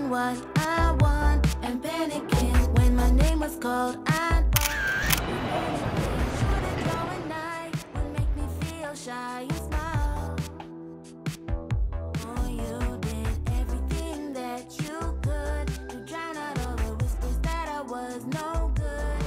what I want and panicking when my name was called. I shouldn't go at night would make me feel shy and smile. Oh, you did everything that you could to drown out all the whispers that I was no good.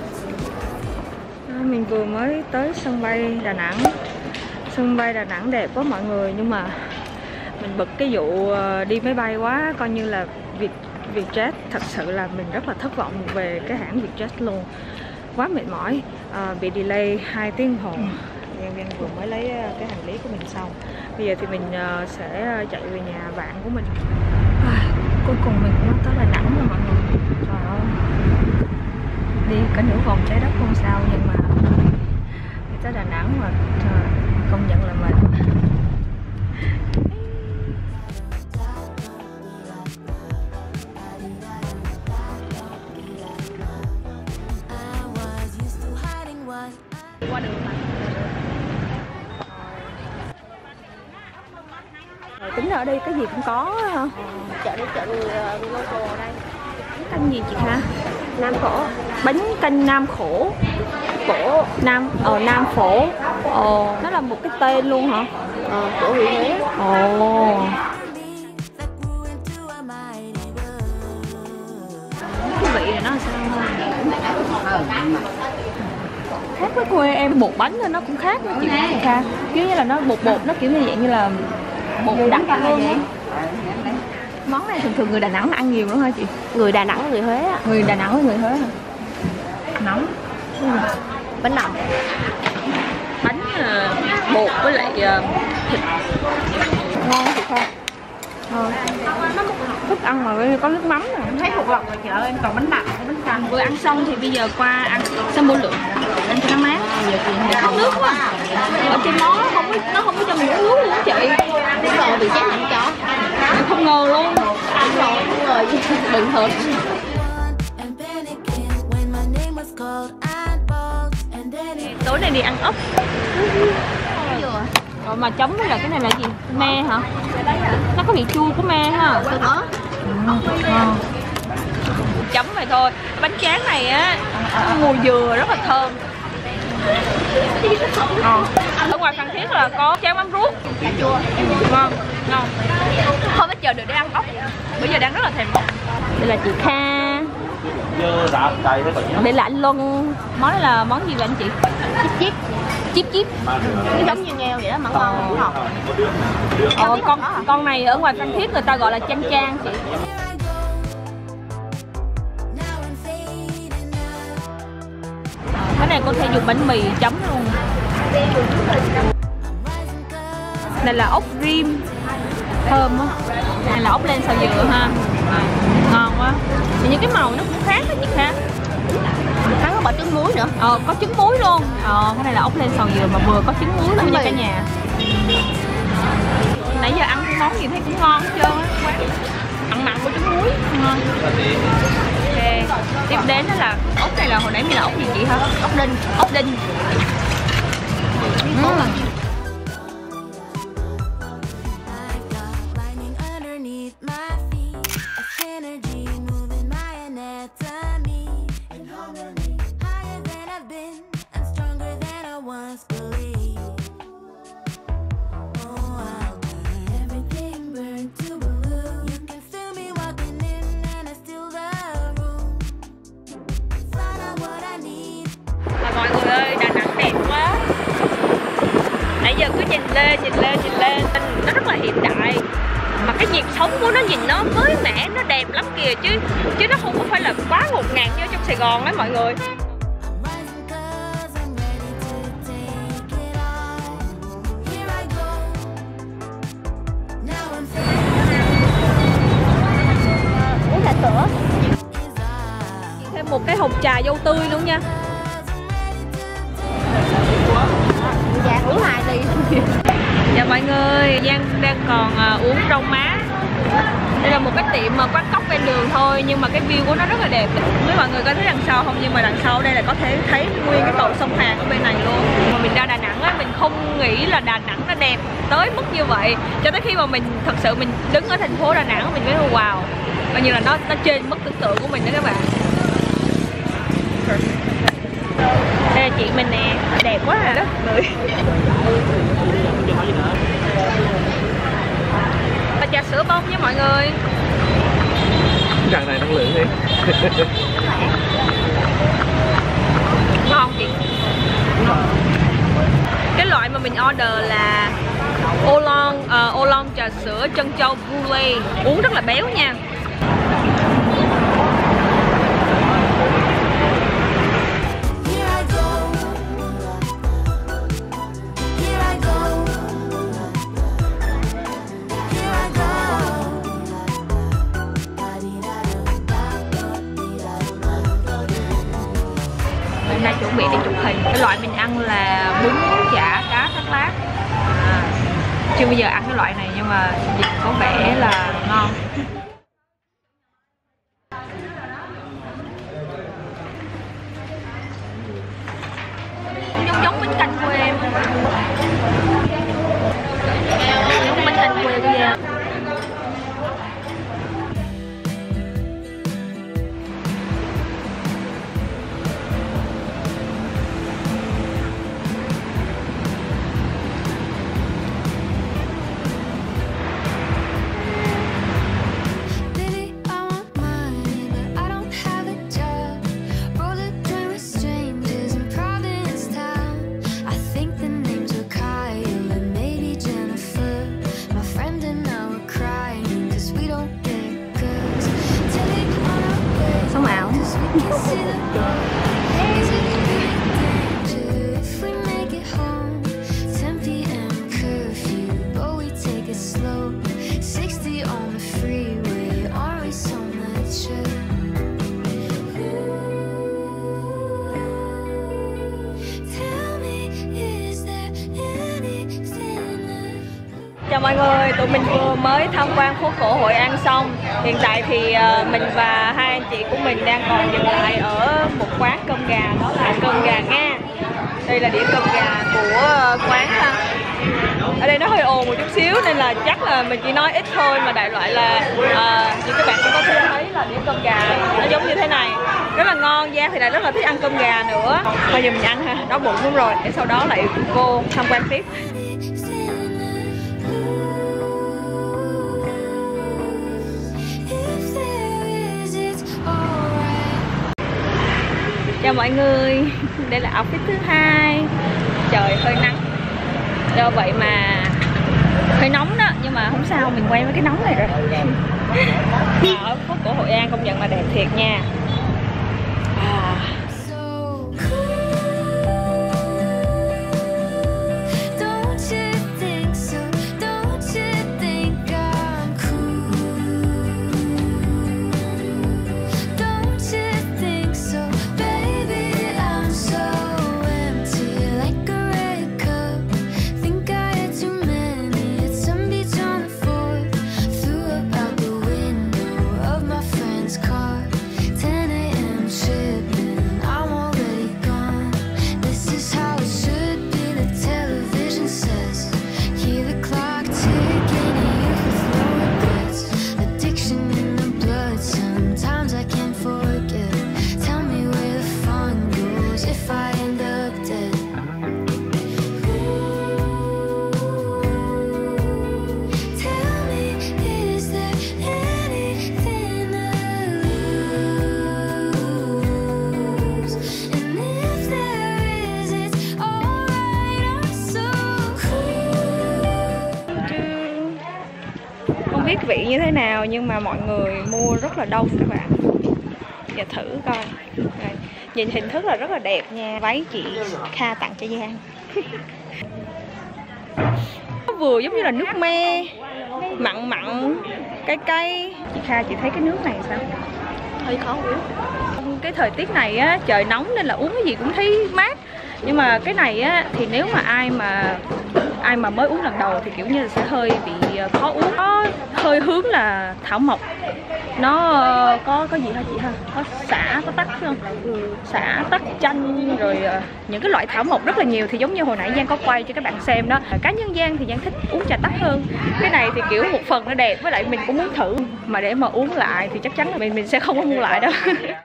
Mình vừa mới tới sân bay Đà Nẵng. Sân bay Đà Nẵng đẹp quá mọi người, nhưng mà mình bực cái vụ đi máy bay quá, coi như là Vietjet. Thật sự là mình rất là thất vọng về cái hãng Vietjet luôn. Quá mệt mỏi, bị delay 2 tiếng đồng hồ. Nhân viên vừa mới lấy cái hành lý của mình xong. Bây giờ thì mình sẽ chạy về nhà bạn của mình. Cuối cùng mình cũng tới Đà Nẵng rồi mọi người. Trời ơi, đi cả nửa vòng trái đất không sao, nhưng mà đi tới Đà Nẵng mà trời, công nhận là mệt. Qua đường mà. Rồi, tính ở đây cái gì cũng có hả? Chợ người local ở đây. Bánh canh gì chị ha? Nam Phổ. Bánh canh Nam Khổ. Phổ Nam Nam Phổ. Nó là một cái tên luôn hả? Của huyện Huế. Cái vị này nó sao không? Khác với quê em, bột bánh nó cũng khác đó chị Kha. Kiểu như là nó bột nó kiểu như dạng như là bột đặc hay vậy. Món này thường thường người Đà Nẵng ăn nhiều đúng không hả chị? Người Đà Nẵng, người Huế á. Người Đà Nẵng với người Huế hả? Nóng. Bánh nồng. Bánh bột với lại thịt. Ngon chị Kha. Thức ăn mà có nước mắm nè. Thấy thuộc lọc ở chợ em còn bánh đậm, bánh canh. Vừa ăn xong thì bây giờ qua ăn sâm bô lượng, ăn cho nó mát. Khát nước quá. Ở trên nó không có cho mình uống nước luôn chị. Cái đồ bị chết lạnh chó. Không ngờ luôn. Ăn rồi đừng thử. Tối nay đi ăn ốc. Rồi mà chấm với là cái này là gì? Me hả? Nó có vị chua của me ha. Chấm vậy thôi. Bánh tráng này á, mùi dừa rất là thơm. Ở ngoài Phan Thiết là có tráng mắm ruốc. Ngon, ngon. Không có chờ được để ăn ốc. Bây giờ đang rất là thèm ốc. Đây là chị Kha. Đây là anh Luân. Món này là món gì vậy anh chị? Chip. Nó giống như nghêu vậy đó mà ngon. Con này ở ngoài Phan Thiết người ta gọi là chan chị. Cái này có thể dùng bánh mì chấm luôn. Này là ốc rim thơm á. Này là ốc len xào dừa ha. Ngon quá. Thì những cái màu nó cũng khác đó chị Kha. Nó có bỏ trứng muối nữa. Có trứng muối luôn. Cái này là ốc len xào dừa mà vừa có trứng muối luôn nha cả nhà. Nãy giờ ăn cái món gì thấy cũng ngon hết trơn á. Ăn mặn của trứng muối ngon. Ok. Tiếp đến đó là ốc này là hồi nãy mình là ốc gì chị hả? Ốc đinh. Mọi người ơi, Đà Nẵng đẹp quá. Nãy giờ cứ nhìn lên. Nó rất là hiện đại. Mà cái nhịp sống của nó nhìn nó mới mẻ, nó đẹp lắm kìa chứ nó không phải là quá ngột ngạt như ở trong Sài Gòn đấy mọi người. Uống trà sữa. Thêm một cái hộp trà dâu tươi luôn nha. Dạ uống 2 ly. Dạ mọi người, Giang đang còn uống rau má. Đây là một cái tiệm mà quán cóc ven đường thôi, nhưng mà cái view của nó rất là đẹp. Không biết mọi người có thấy đằng sau không, nhưng mà đằng sau đây là có thể thấy nguyên cái cầu sông Hàn ở bên này luôn. Mà mình ra Đà Nẵng á, mình không nghĩ là Đà Nẵng nó đẹp tới mức như vậy. Cho tới khi mà mình thật sự mình đứng ở thành phố Đà Nẵng mình mới wow, coi như là nó trên mức tưởng tượng của mình đó các bạn. Đây là chị mình nè, đẹp quá à đó người. Và trà sữa bông với mọi người. Tràn đầy năng lượng đi. Ngon chị. Cái loại mà mình order là oolong trà sữa trân châu brulee, uống rất là béo nha. Hôm nay chuẩn bị đi chụp hình. Cái loại mình ăn là bún chả cá thác lát. Chưa bao giờ ăn cái loại này nhưng mà nhìn có vẻ là ngon. Giống bánh canh quê em. Giống bánh canh quê của em. Chào mọi người, tụi mình vừa mới tham quan phố cổ Hội An xong. Hiện tại thì mình và hai anh chị của mình đang còn dừng lại ở một quán cơm gà, đó là cơm gà Nga. Đây là đĩa cơm gà của quán. Ở đây nó hơi ồn một chút xíu nên là chắc là mình chỉ nói ít thôi, mà đại loại là như các bạn cũng có thể thấy là đĩa cơm gà nó giống như thế này, rất là ngon. Giang thì lại rất là thích ăn cơm gà nữa. Bây giờ mình ăn ha, đói bụng đúng rồi, để sau đó lại cô tham quan tiếp. Chào mọi người, đây là outfit thứ hai. Trời hơi nắng, do vậy mà hơi nóng đó, nhưng mà không sao, mình quen với cái nóng này rồi. Ở phố cổ Hội An công nhận là đẹp thiệt nha. Biết vị như thế nào nhưng mà mọi người mua rất là đông các bạn. Giờ thử coi. Rồi. Nhìn hình thức là rất là đẹp nha. Váy chị Kha tặng cho Giang. Nó vừa giống như là nước me, mặn mặn, cay cay. Chị Kha, chị thấy cái nước này sao? Hơi khó uống. Cái thời tiết này á, trời nóng nên là uống cái gì cũng thấy mát. Nhưng mà cái này á thì nếu mà ai mà mới uống lần đầu thì kiểu như là sẽ hơi bị khó uống. Nó hơi hướng là thảo mộc, nó có gì hả chị ha? Có sả, có tắc phải không? Sả, tắc, chanh rồi những cái loại thảo mộc rất là nhiều. Thì giống như hồi nãy Giang có quay cho các bạn xem đó. Cá nhân Giang thì Giang thích uống trà tắc hơn. Cái này thì kiểu một phần nó đẹp, với lại mình cũng muốn thử. Mà để mà uống lại thì chắc chắn là mình sẽ không có mua lại đâu.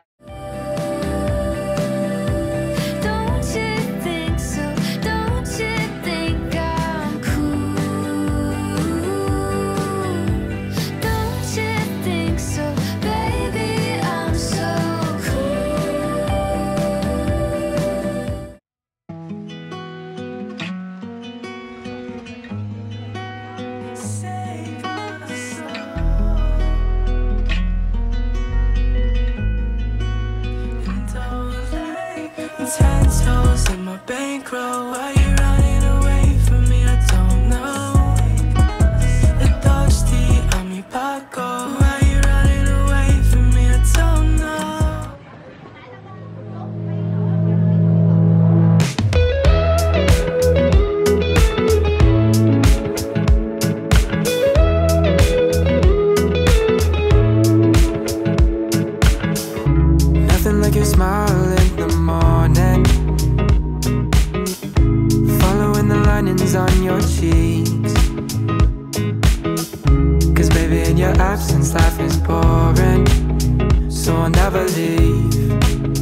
On your cheeks, 'cause baby in your absence life is boring, so I'll never leave.